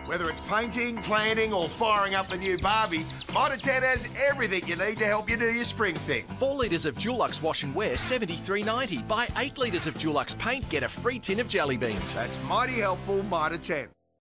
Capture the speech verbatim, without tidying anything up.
Whether it's painting, planting or firing up the new Barbie, Mitre ten has everything you need to help you do your spring thing. Four litres of Dulux wash and wear, seventy-three ninety. Buy eight litres of Dulux paint, get a free tin of jelly beans. That's mighty helpful, Mitre ten.